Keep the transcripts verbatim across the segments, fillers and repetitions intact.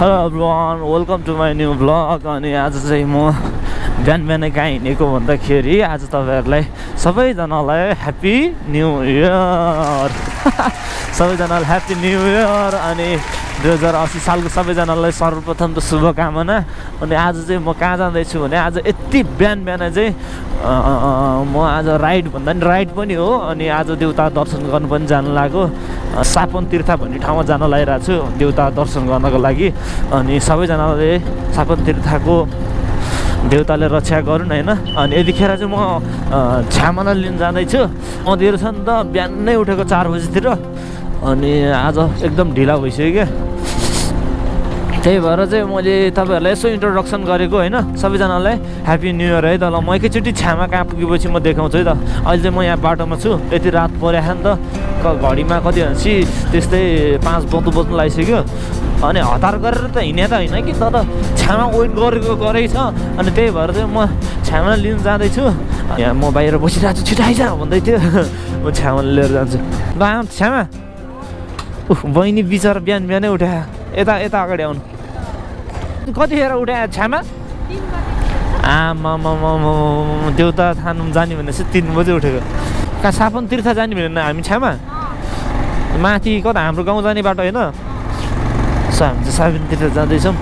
Hello everyone, welcome to my new vlog. अनि आज चाहिँ म बिहान बिहानै कहाँ हिँडेको भन्दाखेरि आज तपाईँहरूलाई सबैजनालाई ह्याप्पी न्यू इयर सबैजनालाई ह्याप्पी न्यू इयर। अनि दुई हजार असी सालको सबैजनालाई सर्वप्रथम त शुभकामना। अनि आज चाहिँ म कहाँ जाँदैछु भने आज यति बिहान बिहान चाहिँ म आज राइड भन्दा पनि राइड पनि हो। अनि आज देउता दर्शन गर्नु पनि जानु लाग्यो। सापन तीर्थ भन्ने ठाउँमा जान लागिरहेको छु देउता दर्शन गर्नको लागि। अनि सबैजनाले सापन तीर्थको देउताले रक्षा गरून् होइन। अनि यतिखेर चाहिँ म छ्यामालाई लिन जाँदैछु। अँध्यारो छ नि त, बिहानै उठेको चार बजीतिर। अनि आज एकदम ढिला भइसक्यो क्या, त्यही भएर चाहिँ मैले तपाईँहरूलाई यसो इन्ट्रोडक्सन गरेको होइन। सबैजनालाई ह्याप्पी न्यू इयर है त। ल म एकैचोटि छ्यामा कहाँ पुगेपछि म देखाउँछु है त। अहिले चाहिँ म यहाँ बाटोमा छु, यति रात परेको नि त, घडीमा कति भनेपछि त्यस्तै पाँच बज्नु बज्नु लागिसक्यो। अनि हतार गरेर त हिँडे त होइन कि, तर छ्यामा वेट गरेको गरेकै छ। अनि त्यही भएर चाहिँ म छ्यामा लिन जाँदैछु। यहाँ म बाहिर बसिरहेको छु, छिटो आइज भन्दै थियो। म छ्यामा लिएर जान्छु। ल आउँ छ्यामा। उफ, बहिनी बिचरा बिहान बिहानै उठायो। यता यता अगाडि आउनु। कतिखेर उठायो छ्यामा? आमा देउता थान जाने भनेपछि तिन बजी उठेको। कहाँ सापन तीर्थ जाने भने हामी छ्यामा माथि कता हाम्रो गाउँ जाने बाटो होइन। सो हामी चाहिँ सापन तीर्थ जाँदैछौँ।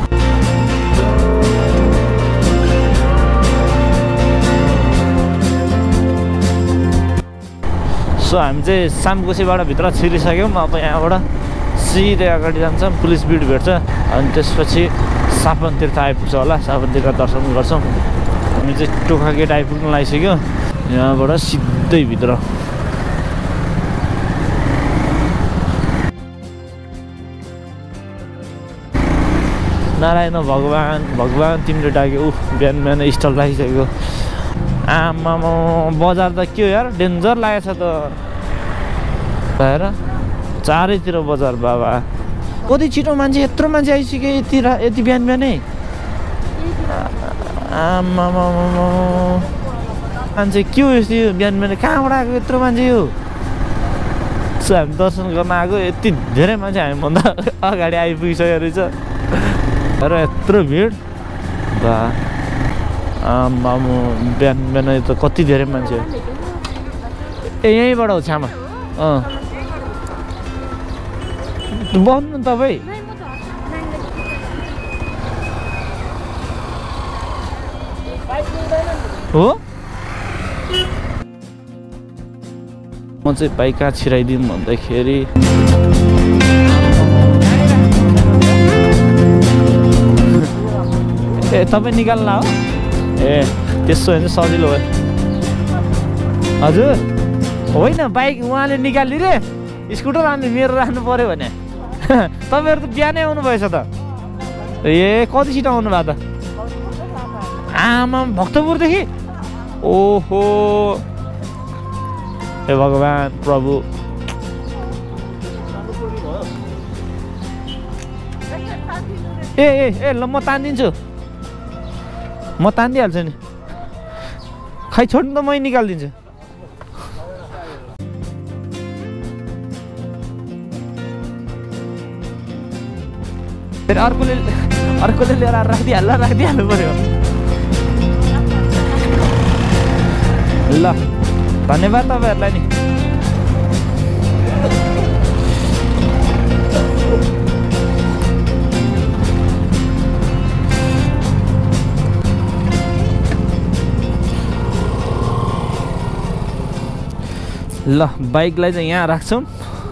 सो हामी चाहिँ सामकोसीबाट भित्र छिरिसक्यौँ। अब यहाँबाट सिधै अगाडि जान्छौँ, पुलिस बिड भेट्छ। अनि त्यसपछि सापन तीर्थ आइपुग्छ होला, सापन तीर्थ दर्शन गर्छौँ। हामी चाहिँ टोखा गेट आइपुग्नु लागिसक्यो। यहाँबाट सिधै भित्र। नारायण भगवान् भगवान् तिमीले डाक्यो। उफ, बिहान बिहान स्टल लागिसक्यो। आमा बजार त के हो यार, डेन्जर लागेको छ त भएर चारैतिर बजार। बाबा कति छिटो मान्छे, यत्रो मान्छे आइसक्यो यति रा यति बिहान बिहानै। आमा मान्छे के हो यस्तो यो बिहान बिहान, कहाँबाट आएको यत्रो मान्छे यो? सो हामी दर्शन गर्न आएको, यति धेरै मान्छे हामीभन्दा अगाडि आइपुगिसकेको रहेछ र यत्रो भिड। बा आमा बिहान बिहान त कति धेरै मान्छे। ए यहीँबाट हो छ्यामा। अँ बस्नु न तपाईँ। हो म चाहिँ बाइक कहाँ छिराइदिउँ भन्दाखेरि ए तपाईँ निकाल्नु हो। ए त्यसो भने सजिलो भयो। हजुर होइन, बाइक उहाँले निकाल्ने रे, स्कुटर अनि मेरो राख्नु पऱ्यो भने। तपाईँहरू त बिहानै आउनु भएछ त। ए कति छिटो आउनु भयो त? आमा भक्तपुरदेखि? ओहो हे भगवान् प्रभु। ए ए ए ल म तानिदिन्छु, म तानिदिइहाल्छु नि। खै छोड्नु त, मै निकालिदिन्छु। फेरि अर्कोले अर्कोले लिएर राखिदिइहाल्छ, राखिदिइहाल्नु पऱ्यो। ल धन्यवाद तपाईँहरूलाई नि। ल बाइकलाई चाहिँ यहाँ राख्छौँ।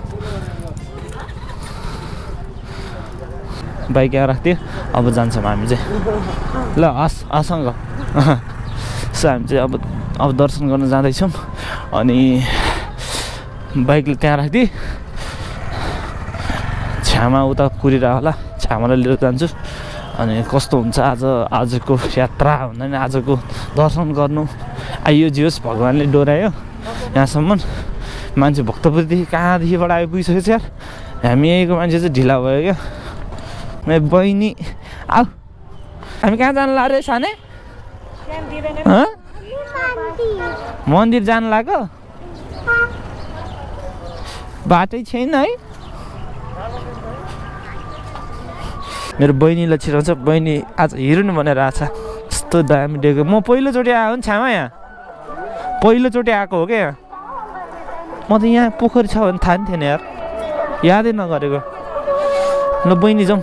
बाइक यहाँ राख्थ्यो, अब जान्छौँ हामी चाहिँ। ल हस् हसँग। सो हामी चाहिँ अब अब दर्शन गर्न जाँदैछौँ। अनि बाइकले त्यहाँ राखिदिएँ, छ्यामा उता कुरिरह होला, छ्यामालाई लिएर जान्छु। अनि कस्तो हुन्छ आज आजको यात्रा भन्दा नि आजको दर्शन गर्नु आइयो जियोस्, भगवान्ले डोरायो यहाँसम्म। मान्छे भक्तपुरदेखि कहाँदेखिबाट आइपुगिसकेको छ यार। हामी यहीँको मान्छे चाहिँ ढिला भयो क्या। मे बहिनी आऊ, हामी कहाँ जानु लाग्यो सानै? मन्दिर जानु लाग्यो? बाटै छैन है। मेरो बहिनीलाई छिराउँछ बहिनी आज हिरोइन भनेर आएको छ यस्तो दामी दिएको म पहिलोचोटि आएको नि छामा यहाँ पहिलोचोटि आएको हो क्या यहाँ म त यहाँ पोखरी छ भने थाहा नि थिएन यार यादै नगरेको ल बहिनी जाउँ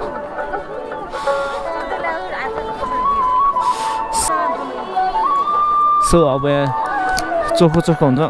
सो अब यहाँ चोखो चोखो हुन्छ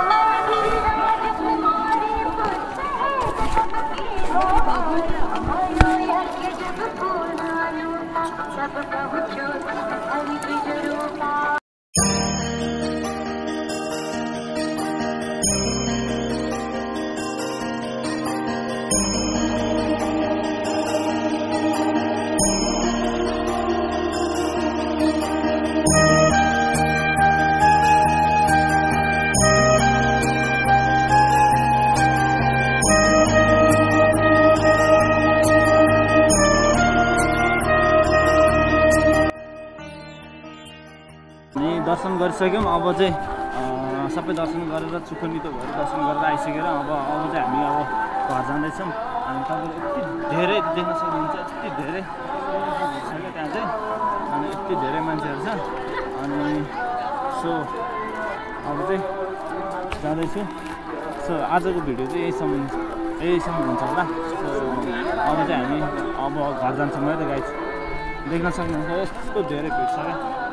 दर्शन गरिसक्यौँ अब चाहिँ सबै दर्शन गरेर चुखनितो भएर दर्शन गरेर आइसकेर अब अब चाहिँ हामी अब घर जाँदैछौँ अनि तपाईँले यति धेरै देख्न सक्नुहुन्छ यति धेरै भइसक्यो त्यहाँ चाहिँ अनि यति धेरै मान्छेहरू छ अनि सो अब चाहिँ जाँदैछु सो आजको भिडियो चाहिँ यहीसम्म यहीसम्म हुन्छ होला सो अब चाहिँ हामी अब घर जान्छौँ है त गाइस देख्न सक्नुहुन्छ यस्तो धेरै भिड छ क्या